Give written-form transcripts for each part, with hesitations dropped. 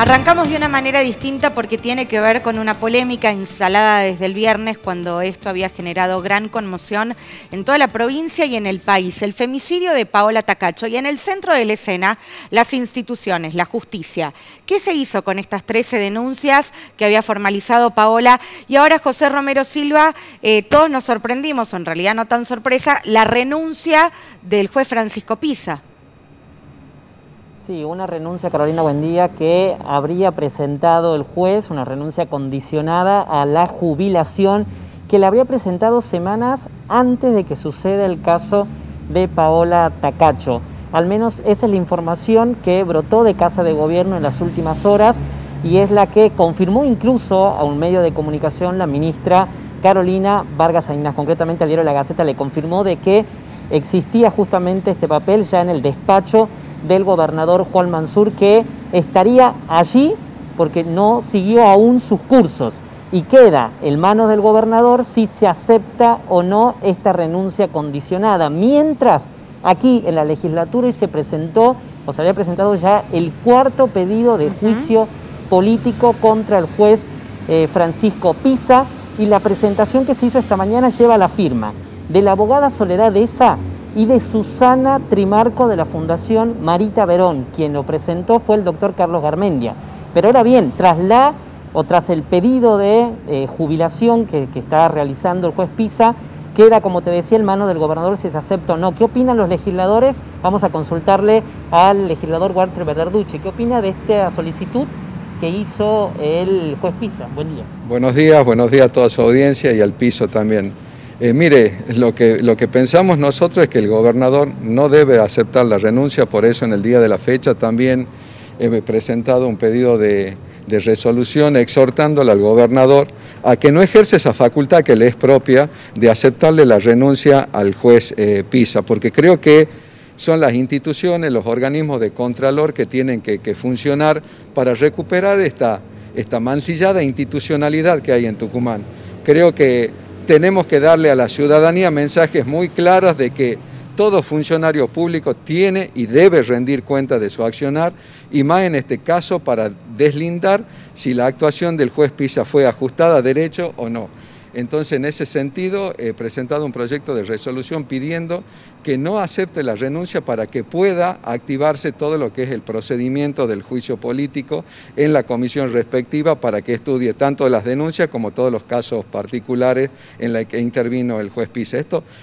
Arrancamos de una manera distinta porque tiene que ver con una polémica instalada desde el viernes cuando esto había generado gran conmoción en toda la provincia y en el país. El femicidio de Paola Takacs y en el centro de la escena las instituciones, la justicia. ¿Qué se hizo con estas 13 denuncias que había formalizado Paola? Y ahora José Romero Silva, todos nos sorprendimos, o en realidad no tan sorpresa, la renuncia del juez Francisco Pisa. Sí, una renuncia, Carolina, buen día, que habría presentado el juez, una renuncia condicionada a la jubilación que la habría presentado semanas antes de que suceda el caso de Paola Takacs. Al menos esa es la información que brotó de Casa de Gobierno en las últimas horas y es la que confirmó incluso a un medio de comunicación la ministra Carolina Vargas Aynas. Concretamente al diario La Gaceta le confirmó de que existía justamente este papel ya en el despacho del gobernador Juan Mansur, que estaría allí porque no siguió aún sus cursos y queda en manos del gobernador si se acepta o no esta renuncia condicionada. Mientras aquí en la legislatura se presentó, o se había presentado ya el cuarto pedido de juicio político contra el juez Francisco Pisa, y la presentación que se hizo esta mañana lleva la firma de la abogada Soledad Esa y de Susana Trimarco de la Fundación Marita Verón. Quien lo presentó fue el doctor Carlos Garmendia. Pero ahora bien, tras el pedido de jubilación que está realizando el juez Pisa, queda, como te decía, en manos del gobernador si se acepta o no. ¿Qué opinan los legisladores? Vamos a consultarle al legislador Walter Verderducci. ¿Qué opina de esta solicitud que hizo el juez Pisa? Buen día. Buenos días a toda su audiencia y al piso también. Mire, lo que pensamos nosotros es que el gobernador no debe aceptar la renuncia, por eso en el día de la fecha también he presentado un pedido de resolución exhortándole al gobernador a que no ejerce esa facultad que le es propia de aceptarle la renuncia al juez Pisa, porque creo que son las instituciones, los organismos de contralor que tienen que funcionar para recuperar esta mancillada institucionalidad que hay en Tucumán. Creo que tenemos que darle a la ciudadanía mensajes muy claros de que todo funcionario público tiene y debe rendir cuenta de su accionar, y más en este caso para deslindar si la actuación del juez Pisa fue ajustada a derecho o no. Entonces, en ese sentido, he presentado un proyecto de resolución pidiendo que no acepte la renuncia para que pueda activarse todo lo que es el procedimiento del juicio político en la comisión respectiva para que estudie tanto las denuncias como todos los casos particulares en los que intervino el juez Pisa.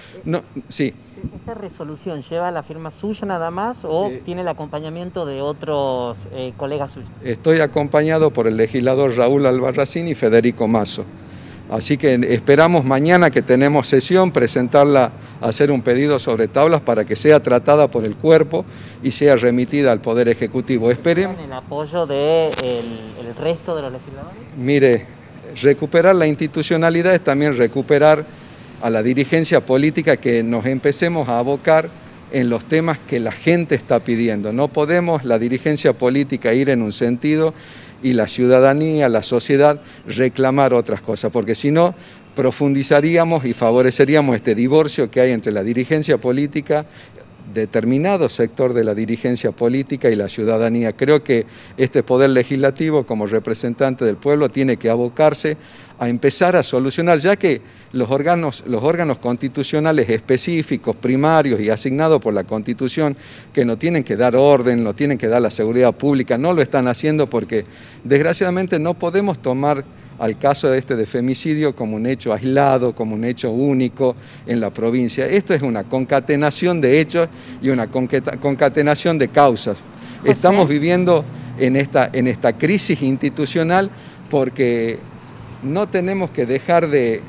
Sí. ¿Esta resolución lleva la firma suya nada más o tiene el acompañamiento de otros colegas suyos? Estoy acompañado por el legislador Raúl Albarracín y Federico Mazo. Así que esperamos mañana que tenemos sesión, presentarla, hacer un pedido sobre tablas para que sea tratada por el cuerpo y sea remitida al Poder Ejecutivo. Esperemos. ¿Tienen el apoyo del resto de los legisladores? Mire, recuperar la institucionalidad es también recuperar a la dirigencia política, que nos empecemos a abocar en los temas que la gente está pidiendo. No podemos la dirigencia política ir en un sentido y la ciudadanía, la sociedad, reclamar otras cosas, porque si no, profundizaríamos y favoreceríamos este divorcio que hay entre la dirigencia política, determinado sector de la dirigencia política, y la ciudadanía. Creo que este poder legislativo, como representante del pueblo, tiene que abocarse a empezar a solucionar, ya que los órganos constitucionales específicos, primarios y asignados por la Constitución, que no tienen que dar orden, no tienen que dar la seguridad pública, no lo están haciendo porque desgraciadamente no podemos tomar al caso de femicidio como un hecho aislado, como un hecho único en la provincia. Esto es una concatenación de hechos y una concatenación de causas. José. Estamos viviendo en esta crisis institucional porque no tenemos que dejar de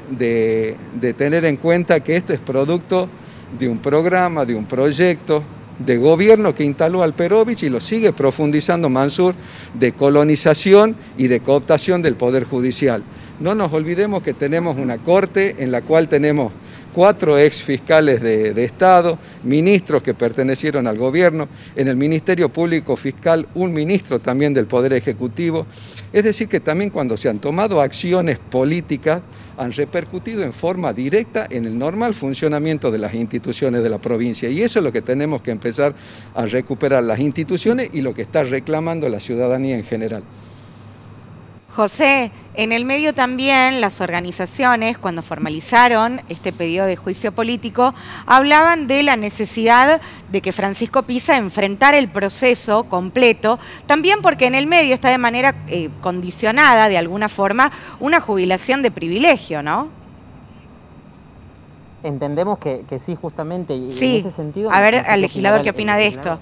tener en cuenta que esto es producto de un programa, de un proyecto de gobierno que instaló Alperovich y lo sigue profundizando Mansur, de colonización y de cooptación del Poder Judicial. No nos olvidemos que tenemos una corte en la cual tenemos 4 ex fiscales de Estado, ministros que pertenecieron al gobierno, en el Ministerio Público Fiscal un ministro también del Poder Ejecutivo. Es decir, que también cuando se han tomado acciones políticas han repercutido en forma directa en el normal funcionamiento de las instituciones de la provincia. Y eso es lo que tenemos que empezar a recuperar, las instituciones y lo que está reclamando la ciudadanía en general. José, en el medio también las organizaciones, cuando formalizaron este pedido de juicio político, hablaban de la necesidad de que Francisco Pisa enfrentara el proceso completo, también porque en el medio está de manera condicionada, de alguna forma, una jubilación de privilegio, ¿no? Entendemos que sí, justamente, y sí. En ese sentido... A ver, al legislador, ¿qué opina de esto?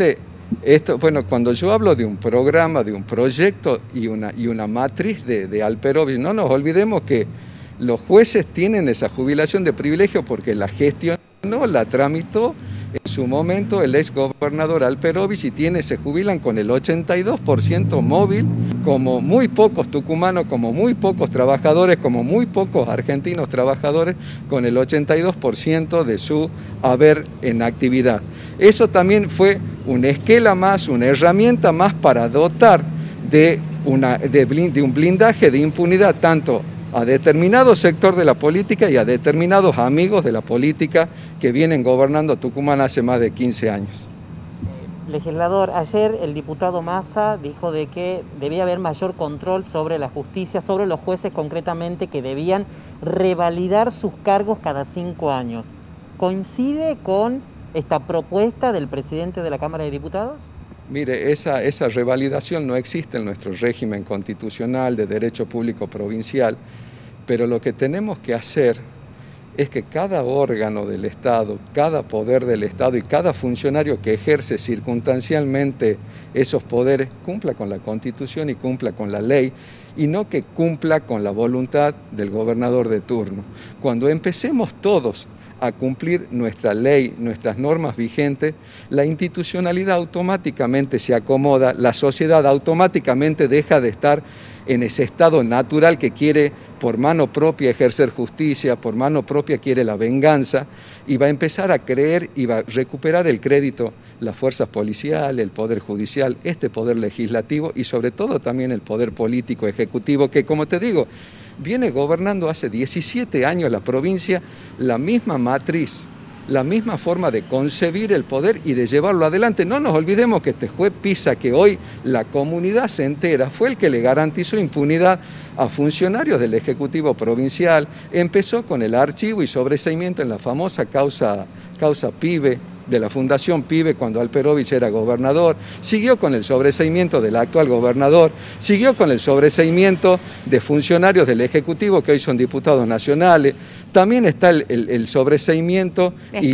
Bueno, cuando yo hablo de un programa, de un proyecto y una matriz de Alperovich, no nos olvidemos que los jueces tienen esa jubilación de privilegio porque la gestionó, la tramitó en su momento el ex gobernador Alperovich y se jubilan con el 82% móvil, como muy pocos tucumanos, como muy pocos trabajadores, como muy pocos argentinos trabajadores, con el 82% de su haber en actividad. Eso también fue un esquela más, una herramienta más para dotar de un blindaje de impunidad tanto a determinado sector de la política y a determinados amigos de la política que vienen gobernando Tucumán hace más de 15 años. Legislador, ayer el diputado Massa dijo de que debía haber mayor control sobre la justicia, sobre los jueces concretamente, que debían revalidar sus cargos cada 5 años. ¿Coincide con esta propuesta del presidente de la Cámara de Diputados? Mire, esa revalidación no existe en nuestro régimen constitucional de derecho público provincial, pero lo que tenemos que hacer es que cada órgano del Estado, cada poder del Estado y cada funcionario que ejerce circunstancialmente esos poderes cumpla con la Constitución y cumpla con la ley, y no que cumpla con la voluntad del gobernador de turno. Cuando empecemos todos a cumplir nuestra ley, nuestras normas vigentes, la institucionalidad automáticamente se acomoda, la sociedad automáticamente deja de estar en ese estado natural que quiere por mano propia ejercer justicia, por mano propia quiere la venganza, y va a empezar a creer y va a recuperar el crédito las fuerzas policiales, el poder judicial, este poder legislativo y sobre todo también el poder político ejecutivo que, como te digo, viene gobernando hace 17 años la provincia, la misma matriz, la misma forma de concebir el poder y de llevarlo adelante. No nos olvidemos que este juez Pisa, que hoy la comunidad se entera, fue el que le garantizó impunidad a funcionarios del Ejecutivo Provincial, empezó con el archivo y sobreseimiento en la famosa causa PIBE, de la Fundación PIBE cuando Alperovich era gobernador, siguió con el sobreseimiento del actual gobernador, siguió con el sobreseimiento de funcionarios del Ejecutivo que hoy son diputados nacionales, también está el sobreseimiento y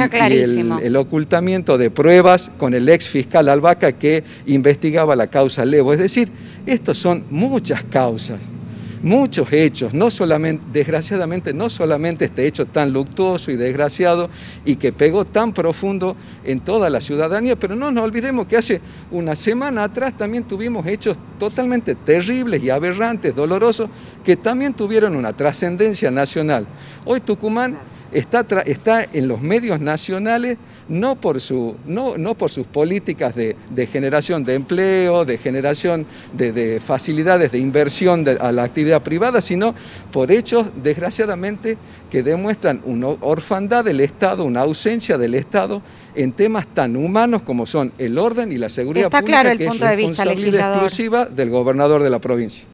el ocultamiento de pruebas con el ex fiscal Albaca que investigaba la causa Levo. Es decir, estos son muchas causas, muchos hechos, no solamente, desgraciadamente, no solamente este hecho tan luctuoso y desgraciado y que pegó tan profundo en toda la ciudadanía, pero no nos olvidemos que hace una semana atrás también tuvimos hechos totalmente terribles y aberrantes, dolorosos, que también tuvieron una trascendencia nacional. Hoy Tucumán está en los medios nacionales no por sus políticas de generación de empleo, de generación de facilidades de inversión a la actividad privada, sino por hechos, desgraciadamente, que demuestran una orfandad del Estado, una ausencia del Estado en temas tan humanos como son el orden y la seguridad pública, claro el que punto es de vista, responsabilidad exclusiva del gobernador de la provincia.